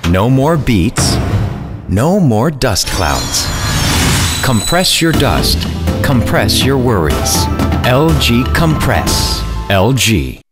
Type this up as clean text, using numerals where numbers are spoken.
No more beats. No more dust clouds. Compress your dust. Compress your worries. LG Compress. LG.